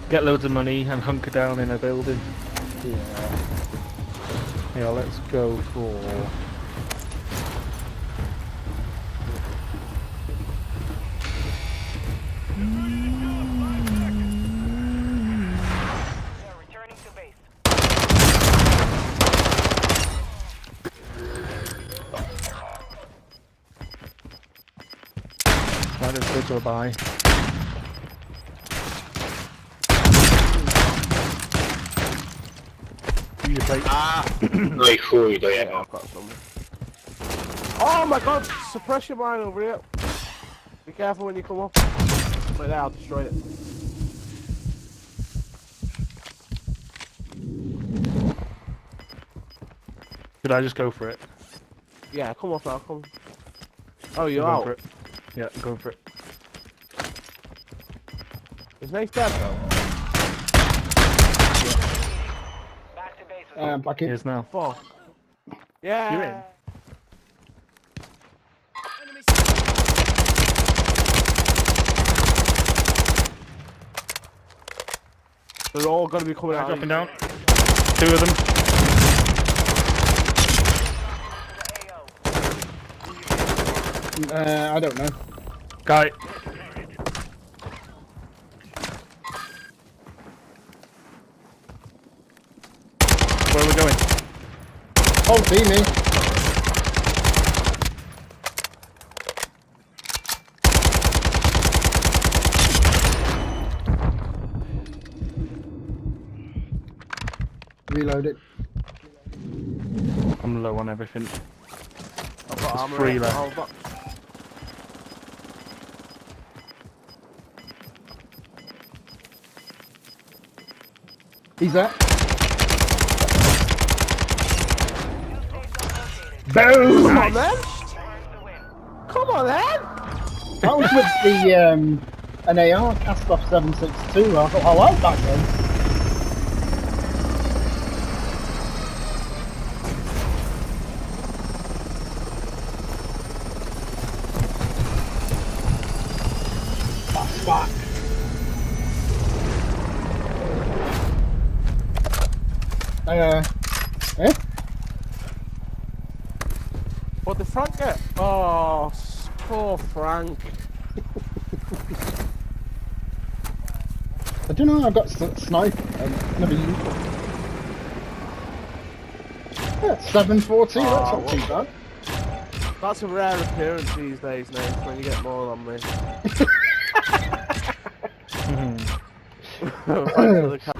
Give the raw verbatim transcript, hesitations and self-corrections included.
Get loads of money and hunker down in a building. Yeah. Yeah, let's go for... Returning to base. Right, let's go to a buy. You take... Ah! No hay fluido, Yeah, yeah. I've got some. Oh my god, suppressor mine over here. Be careful when you come up. Like that, I'll destroy it. Should I just go for it? Yeah, come off now, come. Oh, you're Go out. for it. Yeah, go for it. Is Nate dead though? Back to base. Uh, back in. Here's now. Fuck. Yeah. You're in. They're all gonna be coming Right, out. dropping down. Two of them. Uh, I don't know. Guy. Where are we going? Oh, see me. Reload it. I'm low on everything. I've got armor. three in. left. Oh, I've got- He's there. Boom! Come on Nice. then! Come on then! That was with the um, an A R cast off seven six two. I thought I like that gun. That's back. Uh, eh? What did Frank get? Oh, s- poor Frank. I don't know. I've got s- sniper. I've never used it. Yeah, seven forty. Oh, That's not what- too bad. That's a rare appearance these days, Nate, when you get more than me. Mhm. Thanks for the